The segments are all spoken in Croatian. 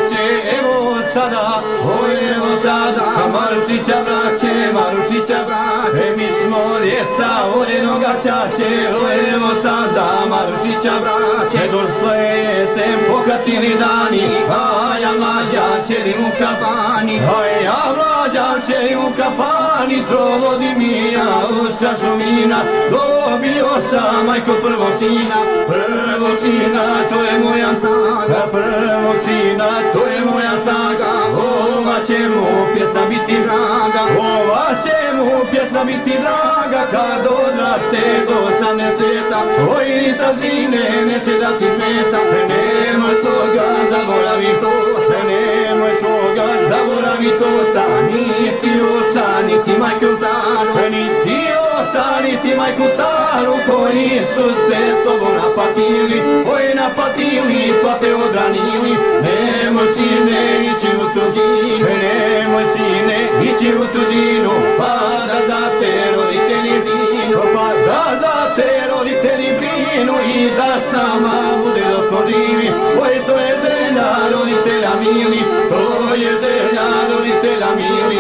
braće, evo sada, oj evo sada, Marušića braće, Marušića braće, mi smo djeca urenoga čače, oj evo sada, Marušića braće, došle se pokratili dani, a ja mlađa sjedim u kafani, a ja mlađa sjedim u kafani, strovodi mi ja u čašu vina, dobio sam majko prvo sina, to je moja snaga, prvo sina, to je moja snaga, ova će mu pjesma biti draga, ova će mu pjesma biti draga, kad odraste do 18 ljeta, oj ništa sine neće da ti smeta, nemoj svoga zaboravit oca, nemoj svoga zaboravit oca, niti oca, niti majku staru, niti oca, niti majku staru, koji su se s tobom napatili, oj napatili, pa te odranili, nemoj sine ići u tuđinu, nemoj sine ići u tuđinu, pa da za te roditelji brinu, pa da za te roditelji brinu i da s nama bude dok smo živi, oj to je želja roditelja mili, to je želja roditelja mili.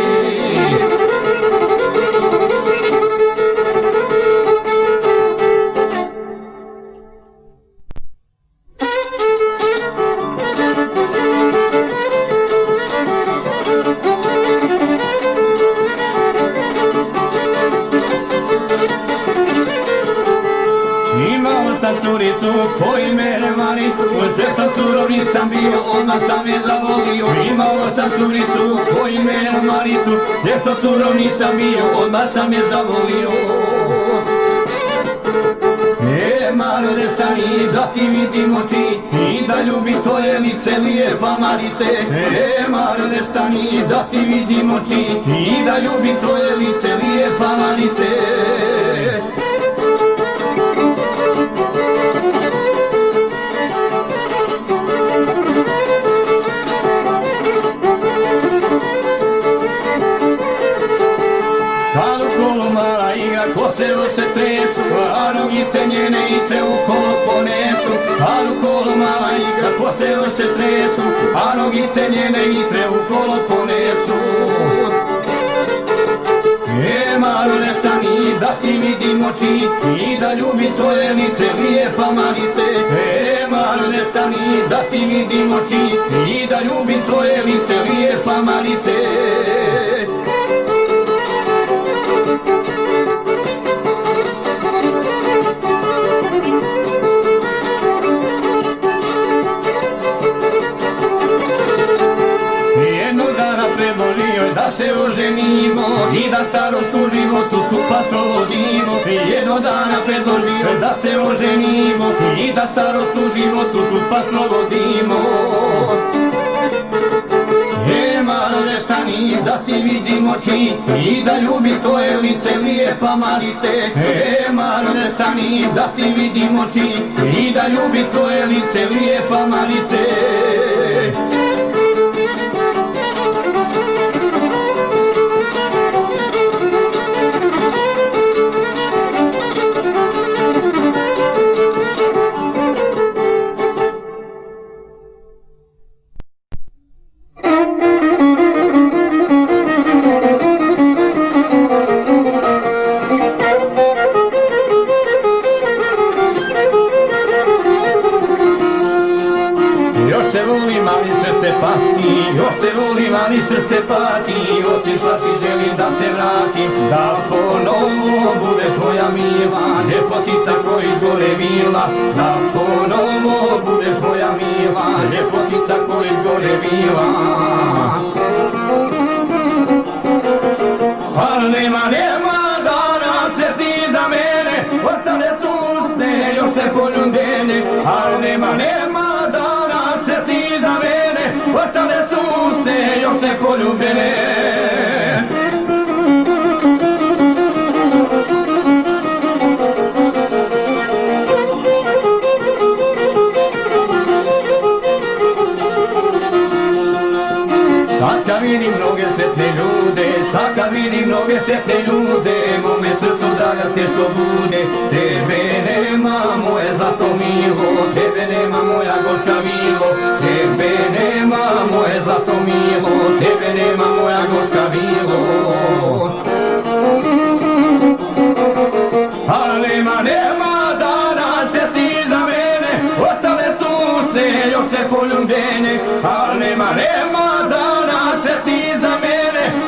Curicu po imene Maricu, srcom surov nisam bio, odmah sam je zavolio. Imao sam curicu po imene Maricu, srcom surov nisam bio, odmah sam je zavolio. Malo ne stani da ti vidim oči i da ljubi tvoje lice lijepa Marice. Malo ne stani da ti vidim oči i da ljubi tvoje lice lijepa Marice. Koselo se tresu, a nogice njene i te u kolo ponesu. A u kolo mala igra, koselo se tresu, a nogice njene i te u kolo ponesu. Malo ne stani da ti vidim oči i da ljubim tvoje lice lijepa Marice. Malo ne stani da ti vidim oči i da ljubim tvoje lice lijepa Marice. Da se oženimo i da starost u životu skupa provodimo. Jednog dana predložio da se oženimo i da starost u životu skupa provodimo. Malo ne stani da ti vidim oči i da ljubim tvoje lice lijepa Marice. Malo ne stani da ti vidim oči i da ljubim tvoje lice lijepa Marice. Ali srce pati, otišla si, želim da te vratim, da ponovo budeš moja mila, ljepotica koja izgore mila, da ponovo budeš moja mila, ljepotica koja izgore mila. Ali nema dana se ti za mene, ostane susne još ne poljubljene, ali nema dana se ti za mene, ostane susne još ne poljubljene. Sad kad vidim mnoge sretne ljude, sad kad vidim mnoge sretne ljude, mome srcu draga teško bude. Tebe nema moje zlato milo, tebe nema moja gorska milo, tebe nema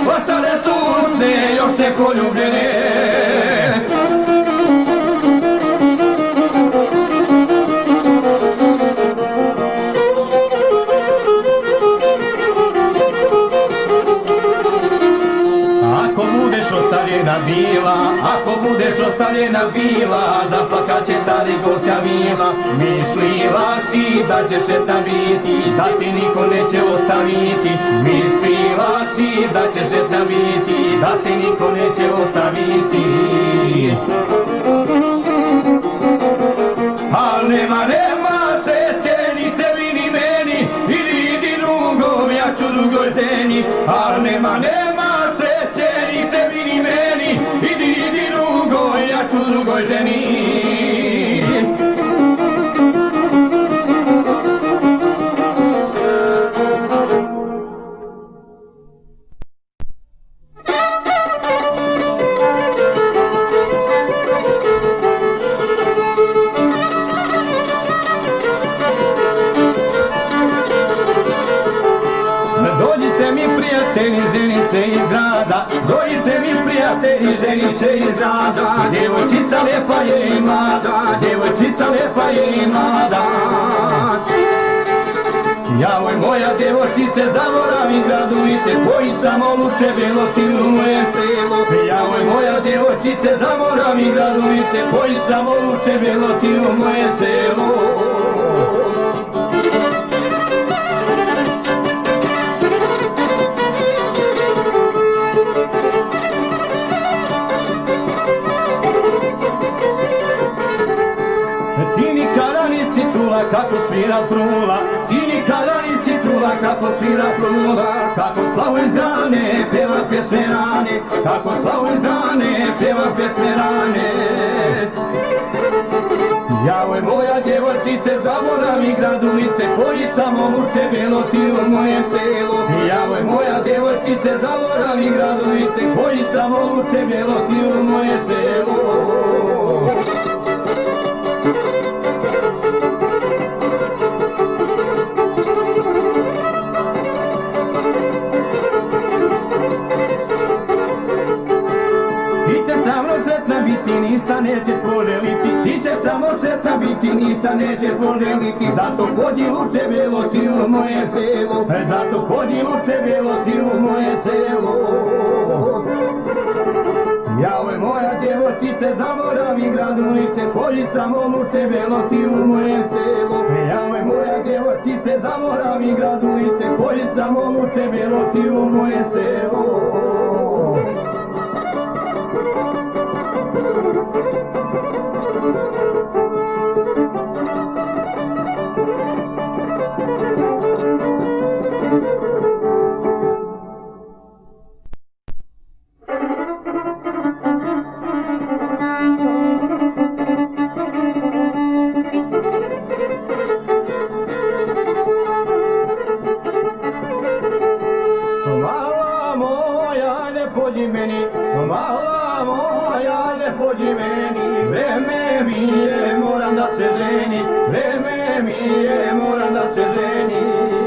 ostale su usne još te poljubljene. Ako budeš ostavljena bila, zaplakat će ta Rigolska vila. Mislila si da će se ta biti, da ti niko neće ostaviti. Mislila si da će se ta biti, da ti niko neće ostaviti. Al nema sreće ni tebi ni meni, idi drugom, ja ću drugoj ženi. Al nema sreće ni tebi ni meni, idi drugoj, ja ću drugoj ženi. Dođite mi prijatelji, ženi se iz grada, dođite mi prijatelji, ženi se iz grada. Djevojčica lijepa je i mlada, djevojčica lijepa je i mlada. Javoj moja djevojčice, zaboravim gradovice, koji samo luče bilo ti u moje selo. Javoj moja djevojčice, zaboravim gradovice, koji samo luče bilo ti u moje selo. Kako svira frula, ti nikada nisi čula kako svira frula. Kako slavu iz grane, pjeva pjesme rane, kako slavu iz grane, pjeva pjesme rane. Javoj moja djevojčice, zaboravi gradovice, koji samo luče bilo ti u moje selo. Javoj moja djevojčice, zaboravi gradovice, koji samo luče bilo ti u moje selo. Biti ništa neće poželiti, ti će samo sretna biti, ništa neće poželiti. Zato pođi luče bilo ti u moje selo, zato pođi luče bilo ti u moje selo. Javoj moja djevojčice, zaboravi gradovice, pođi samo luče bilo ti u moje selo. Javoj moja djevojčice, zaboravi gradovice, pođi samo luče bilo ti u moje selo. Mala moja, ne pođi meni, vreme mi je, moram da se ženi, vreme mi je, moram da se ženi.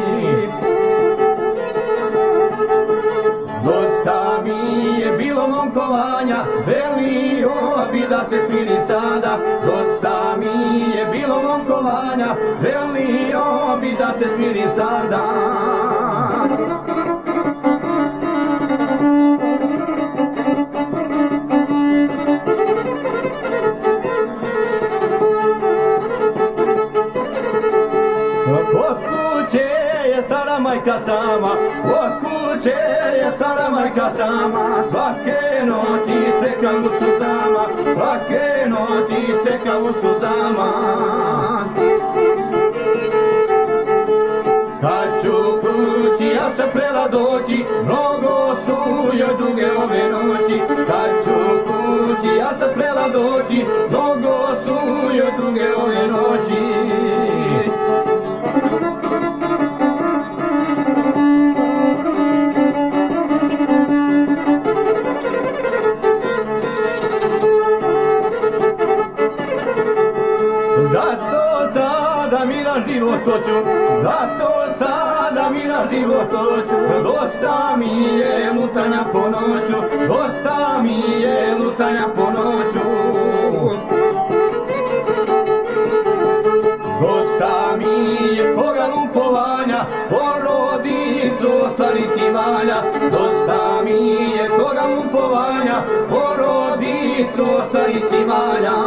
Dosta mi je bilo momkovanja, velio bi da se smiri sada. Dosta mi je bilo momkovanja, velio bi da se smiri sada. Od kuće je stara majka sama, od kuće je stara majka sama. Svake noći čekam u suzama, svake noći čekam u suzama. Kad ću kući ja sam prela doći, mnogo su joj duge ove noći. Kad ću kući ja sam prela doći, mnogo su joj duge ove noći. Zato sada mi na život hoću, zato sada dosta mi na životoću, dosta mi je lutanja po noću, dosta mi je lutanja po noću. Dosta mi je pogalumpovanja, porodicu ostvariti valja. Dosta mi je pogalumpovanja, porodicu ostvariti valja.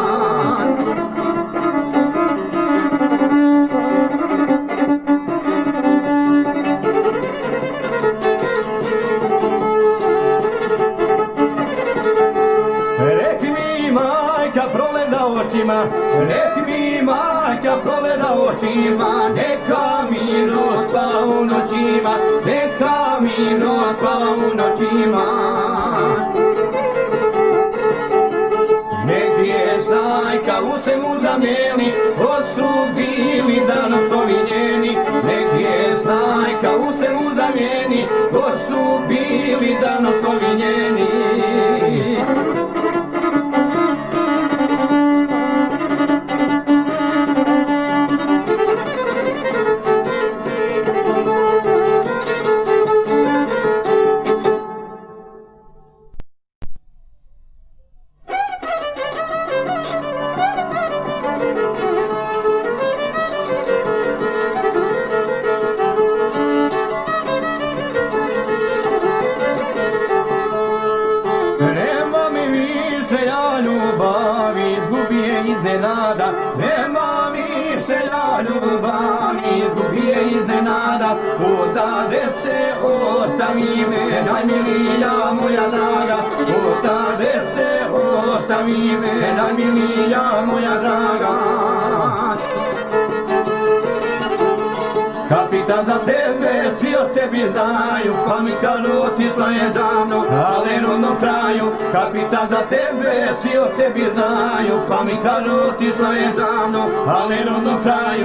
Reki mi majka progleda očima, reki mi majka progleda očima, neka mi noć spava u noćima, neka mi noć spava u noćima. Negdje snajka u svemu zamijeni, ko su bili danas povinjeni. Negdje snajka u svemu zamijeni, ko su bili danas povinjeni. Iznenada, nema više ja ljubavi, izgubije iznenada, odade se ostavi me, najmilija moja draga, odade se ostavi me, najmilija moja draga. Kapitan za tebe, svi o tebi znaju, pa mi kažu otišla je davno, ale rodnom kraju. Kapitan za tebe, svi o tebi znaju, pa mi kažu otišla je davno, ale rodnom kraju.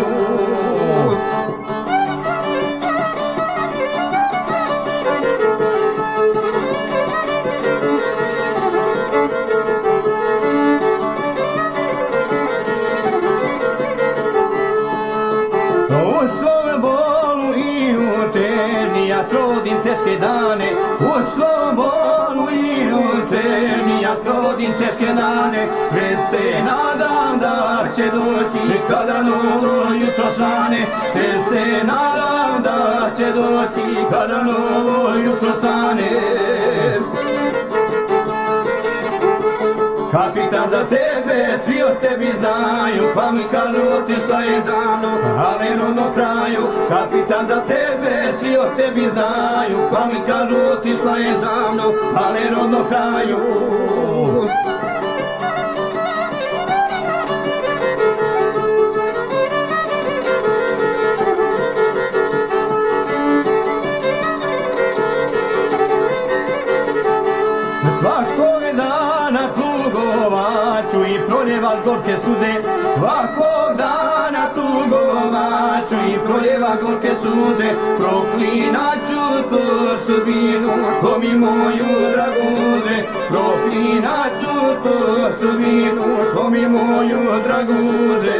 Provodim teške dane, u svom bolu i učenju ja provodim teške dane. Sve se nadam da će doći kada novo jutro svane, sve se nadam da će doći kada novo jutro svane. Kapitan za tebe, svi o tebi znaju, pa mi kažu otišla je davno, ale rodnom kraju. Kapitan za tebe, svi o tebi znaju, pa mi kažu otišla je davno, ale rodnom kraju. Svakog dana tugovaću i proljevat gorke suze, svakog dana tugovaću i proljevat gorke suze. Proklinaću tu sudbinu što mi moju draguze, proklinaću tu sudbinu što mi moju draguze.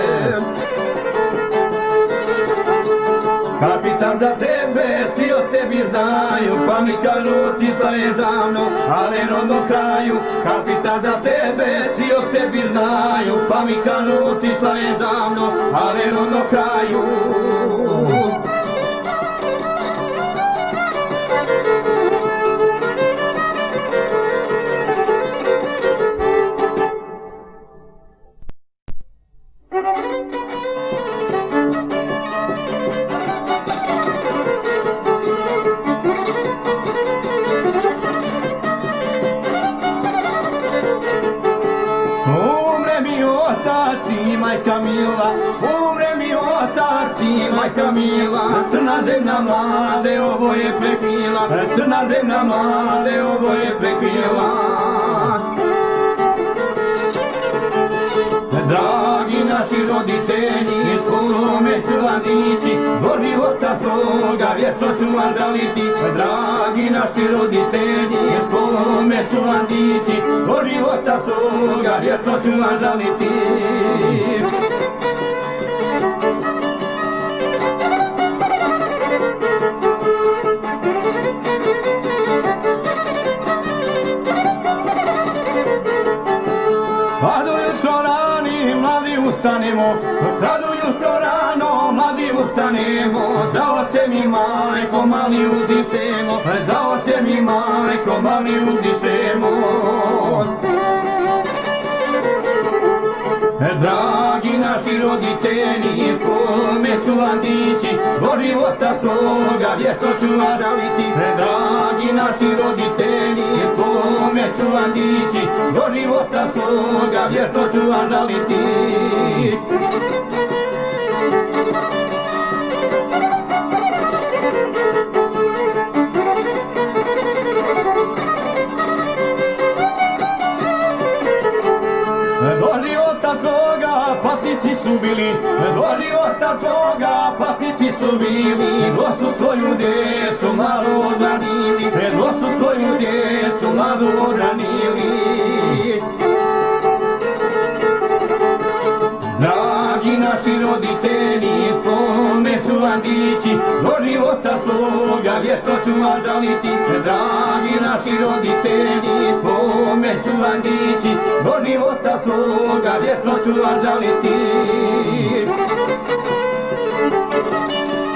Kapitan za tebe, svi o tebi znaju, pa mi kažu otišla je davno, ale rodnom kraju. Kapitan za tebe, svi o tebi znaju, pa mi kažu otišla je davno, ale rodnom kraju. Majka mila, umre mi otac i majka mila, crna zemlja mlade oboje prekrila, crna zemlja mlade oboje prekrila. Dragi naši roditelji, spome ću vam dići, do života svoga vješto ću vam žaliti. Dragi naši roditelji, spome ću vam dići, do života svoga vješto ću vam žaliti. stanemo, za ocem i majkom mali uzdišemo, za ocem i majkom mali uzdišemo. Dragi naši roditelji, spomeću vam dići, do života svoga vješto ću vas žaliti. Dragi naši roditelji, spomeću vam dići, do života svoga vješto ću vas žaliti. Do života svoga patnici su bili, do života svoga patnici su bili, do su svoju djecu malo odranili, do su svoju djecu malo odranili. Dragi naši roditelji, spomeću vam dići, do života svoga vješto ću vas žaliti. Dragi naši roditelji, spomeću vam dići, do života svoga vješto ću vas žaliti.